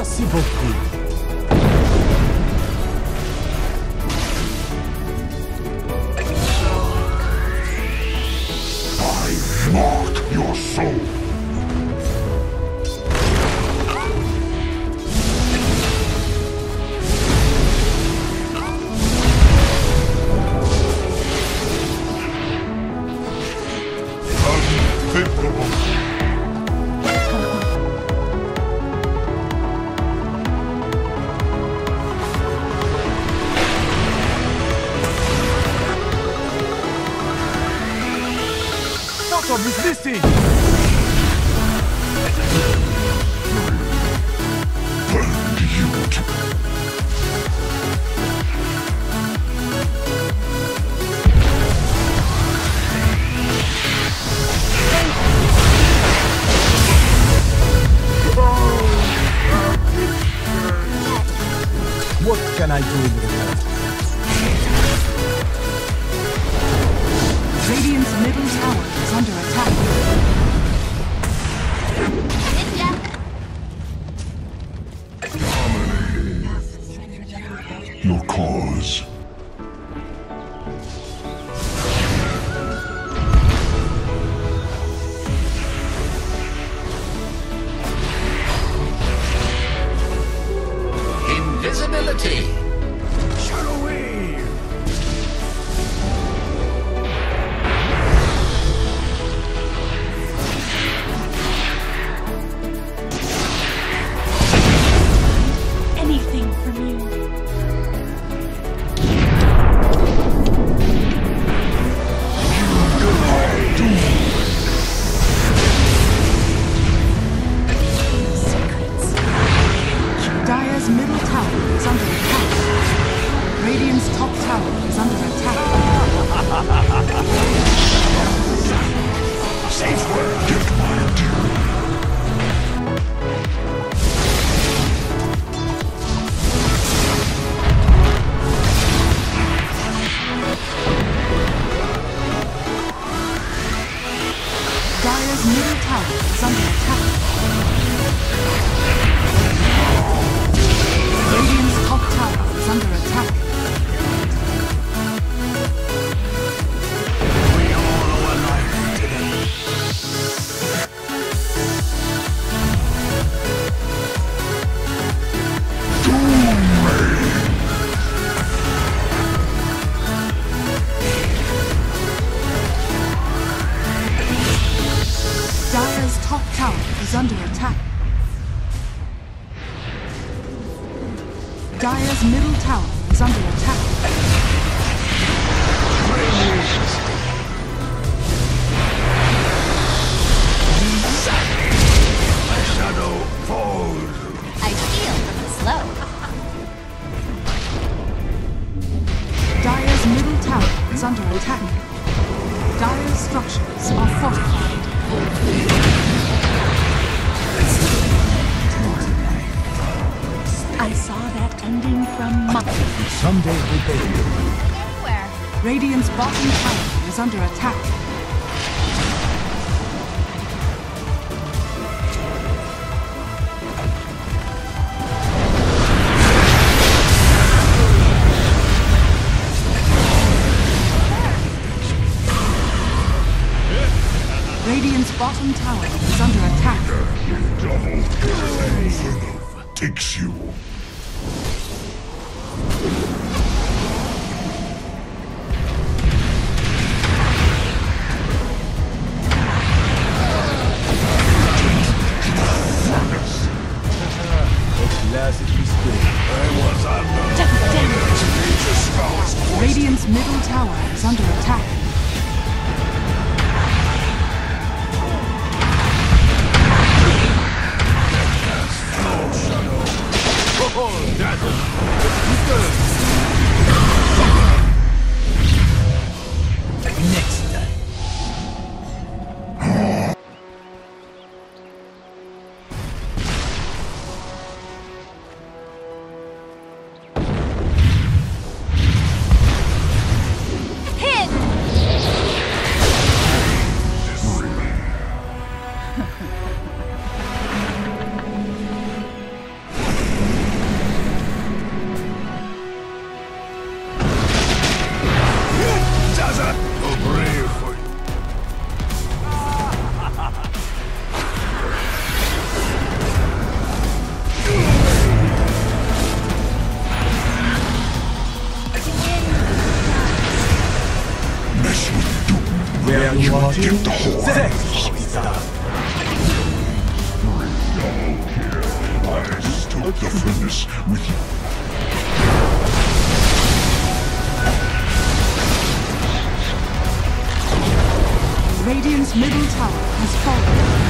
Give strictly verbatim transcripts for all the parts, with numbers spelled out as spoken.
Merci beaucoup. I mark your soul. Bottom is missing! Burned you to What can I do in return? Radiant's middle tower is under attack. your cause. Invisibility. Shadow wave! Anything from you. Dire's middle tower is under attack. Radiant's top tower is under attack. Safe word. Get my due. Dire's middle tower is under attack. Radiant's top tower is under attack. We all owe a life to them. Dire's top tower is under attack. Dire's middle tower is under attack. My shadow falls. I feel from the slope. Dire's middle tower is under attack. Dire's structures are fortified. I saw that ending from my... Someday we'll pay you. Nowhere. Radiant's bottom tower is under attack. Radiant's bottom tower is under attack. Double kill. Takes you. At last it is good. I was under. Radiant's middle tower is under attack. Oh, that's it. Next time. Hit! Get the horn. I stood the furnace with you. Radiant's middle tower has fallen.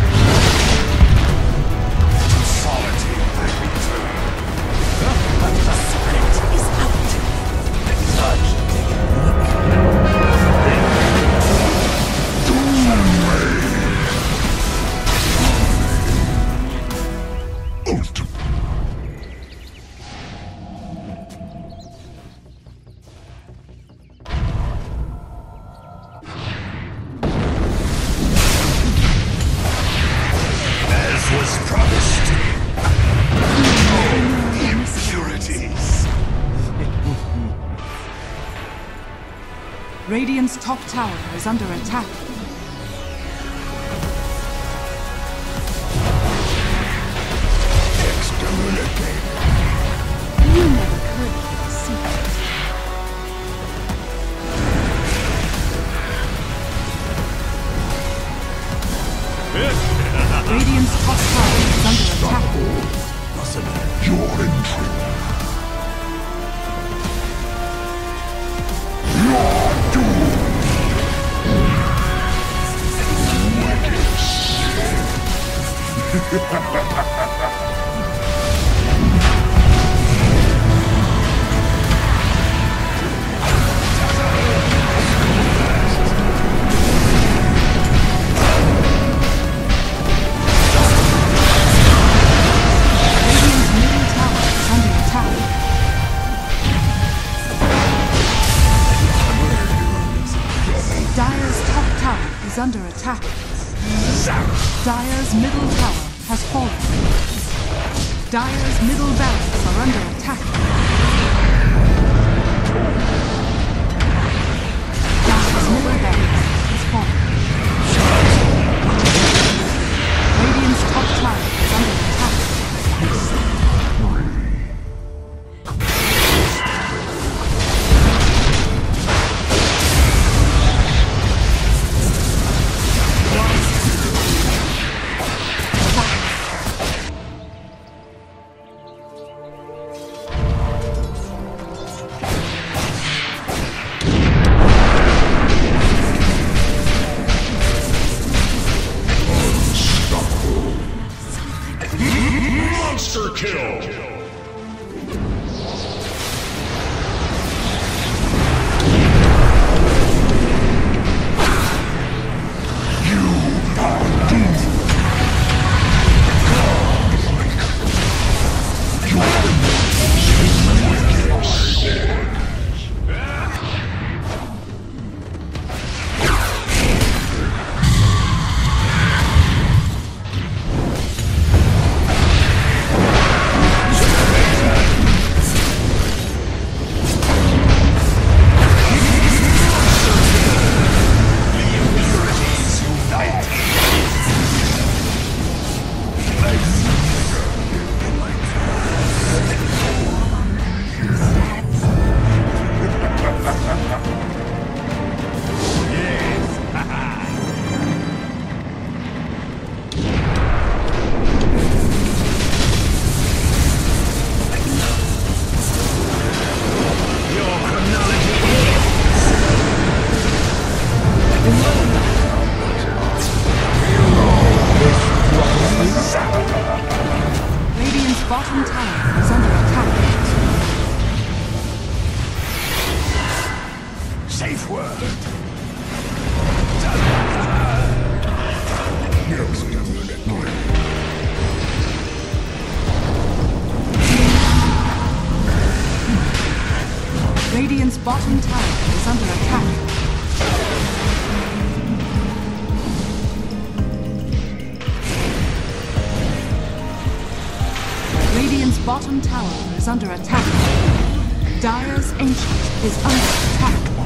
Radiant's top tower is under attack. Excommunicate. You never could keep a secret. Radiant's top tower is under attack. Your entry. Your doom. Wicked sin. Under attack. Dire's middle tower has fallen. Dire's middle barracks are under attack. Dire's middle barracks has fallen. Radiant's top tower is under attack. Monster kill! Bottom tower is under attack. Safe word. Radiant's bottom tower is under attack. Radiant's bottom tower is under attack. Dire's Ancient is under attack.